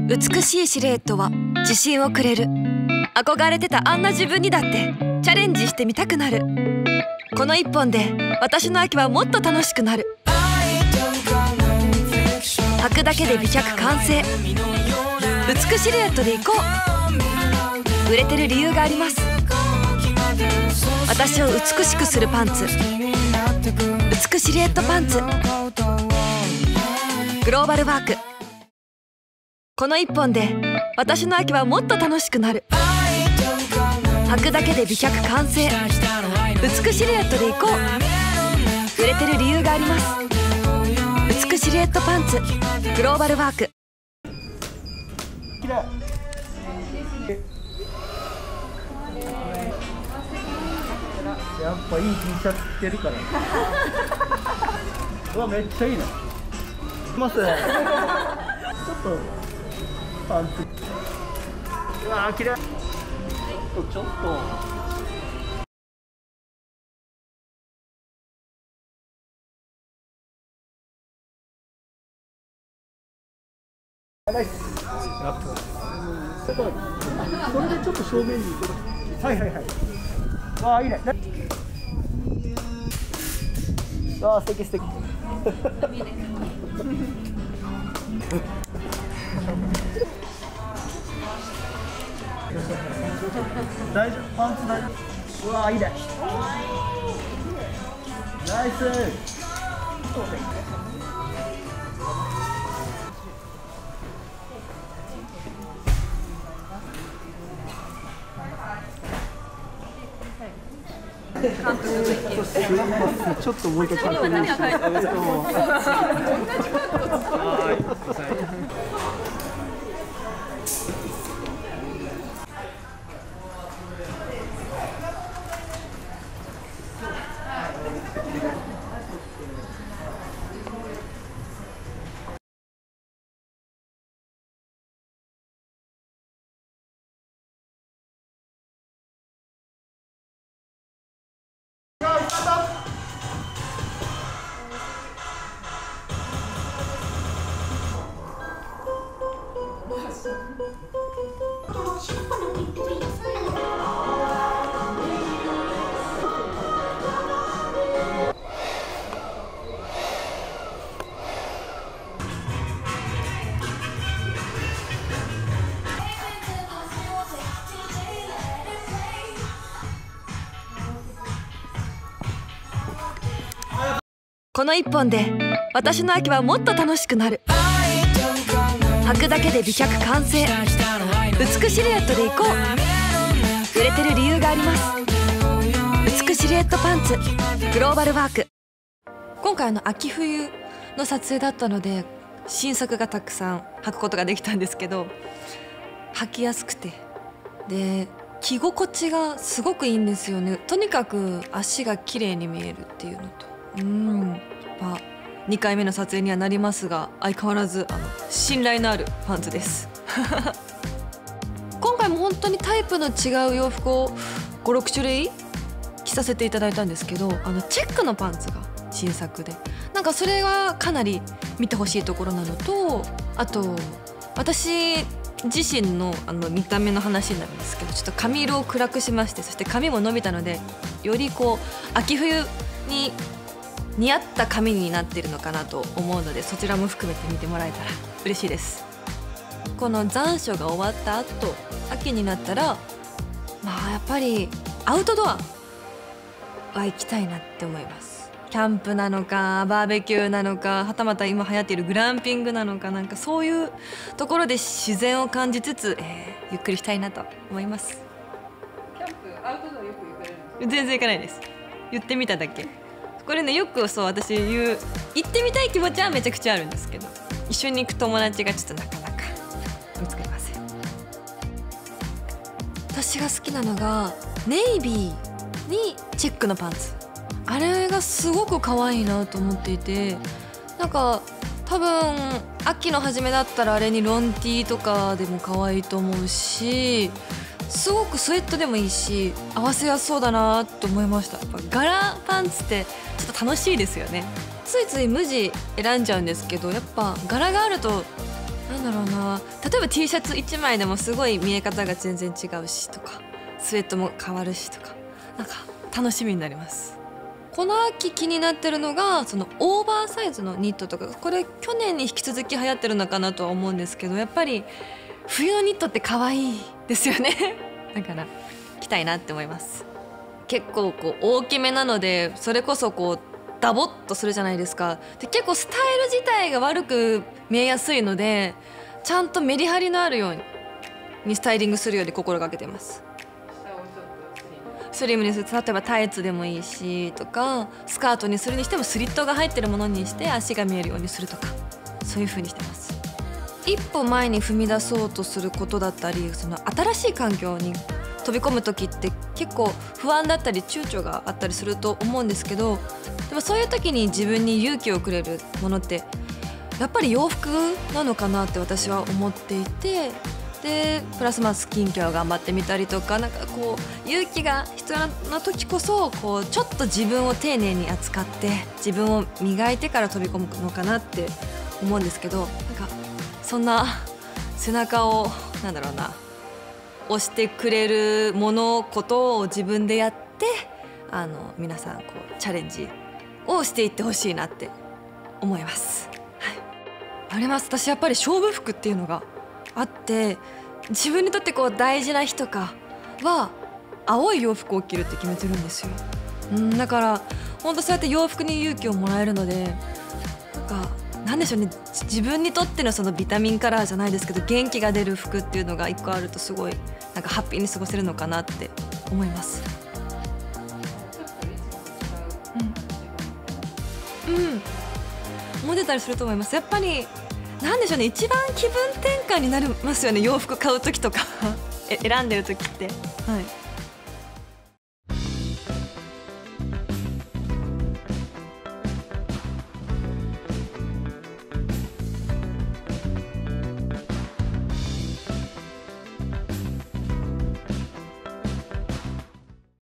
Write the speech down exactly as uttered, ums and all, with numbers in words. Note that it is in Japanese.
美しいシルエットは自信をくれる。憧れてたあんな自分にだってチャレンジしてみたくなる。この一本で私の秋はもっと楽しくなる。履くだけで美脚完成。美しシルエットでいこう。売れてる理由があります。私を美しくするパンツ、美しシルエットパンツ。グローバルワーク。この一本で私の秋はもっと楽しくなる。履くだけで美脚完成。美しシルエットでいこう。売れてる理由があります。美しシルエットパンツ、グローバルワーク。 やっぱいい T シャツ着てるからうわ、めっちゃいいね。ますちょっとパンツ、うわー、きれい。ちょっとちょっとナイス。ちょっとそれでちょっと正面に行く。はいはいはい。わあ、いいね。わあ、素敵素敵。大丈夫、パンツ大丈夫。うわあ、いいね。ナイス。ちょっともう一回確認して。 この一本で私の秋はもっと楽しくなる。履くだけで美脚完成。美しシルエットでいこう。売れてる理由があります。美しシルエットパンツ、グローバルワーク。今回の秋冬の撮影だったので新作がたくさん履くことができたんですけど、履きやすくてで着心地がすごくいいんですよね。とにかく足が綺麗に見えるっていうのと、うんやっぱにかいめの撮影にはなりますが相変わらずあの信頼のあるパンツです今回も本当にタイプの違う洋服をごろくしゅるい着させていただいたんですけど、あのチェックのパンツが新作で、なんかそれはかなり見てほしいところなのと、あと私自身のあの見た目の話になるんですけど、ちょっと髪色を暗くしまして、そして髪も伸びたのでよりこう秋冬に似合った髪になってるのかなと思うので、そちらも含めて見てもらえたら嬉しいです。この残暑が終わった後秋になったら、まあやっぱりアウトドアは行きたいなって思います。キャンプなのかバーベキューなのか、はたまた今流行っているグランピングなのか、なんかそういうところで自然を感じつつ、えー、ゆっくりしたいなと思います。 キャンプアウトドアよく行かれるんですか？ 全然行かないです。言ってみただけ。これね、よくそう私言う、行ってみたい気持ちはめちゃくちゃあるんですけど、一緒に行く友達がちょっとなかなか見つかりません。私が好きなのがネイビーにチェックのパンツ、あれがすごく可愛いなと思っていて、なんか多分秋の初めだったらあれにロンティーとかでも可愛いと思うし、すごくスウェットでもいいし合わせやすそうだなと思いました。やっぱ柄パンツってちょっと楽しいですよね。ついつい無地選んじゃうんですけど、やっぱ柄があるとなんなんだろうな、例えば T シャツいちまいでもすごい見え方が全然違うしとか、スウェットも変わるしとか、なんか楽しみになります。この秋気になってるのがそのオーバーサイズのニットとか、これ去年に引き続き流行ってるのかなとは思うんですけど、やっぱり冬のニットって可愛いですよねだから着たいなって思います。結構こう大きめなので、それこそこうダボっとするじゃないですか。で結構スタイル自体が悪く見えやすいので、ちゃんとメリハリのあるようにスタイリングするように心がけてます。スリムにする、例えばタイツでもいいしとか、スカートにするにしてもスリットが入ってるものにして足が見えるようにするとか、そういう風にしてます。一歩前に踏み出そうとすることだったり、その新しい環境に飛び込む時って結構不安だったり躊躇があったりすると思うんですけど、でもそういう時に自分に勇気をくれるものってやっぱり洋服なのかなって私は思っていて、でプラスまあスキンケアを頑張ってみたりとか、なんかこう勇気が必要な時こそこうちょっと自分を丁寧に扱って自分を磨いてから飛び込むのかなって思うんですけど、なんかそんな背中をなんだろうな、押してくれるものことを自分でやって、あの皆さんこうチャレンジをしていってほしいなって思います。はい、あります。私やっぱり勝負服っていうのがあって、自分にとってこう大事な日とかは青い洋服を着るって決めてるんですよ。うんだから本当そうやって洋服に勇気をもらえるので、なんかなんでしょうね、自分にとってのそのビタミンカラーじゃないですけど元気が出る服っていうのが一個あるとすごいなんかハッピーに過ごせるのかなって思います。うんうん思ってたりすると思います。やっぱりなんでしょうね、一番気分転換になりますよね、洋服買う時とかえ選んでる時って。はい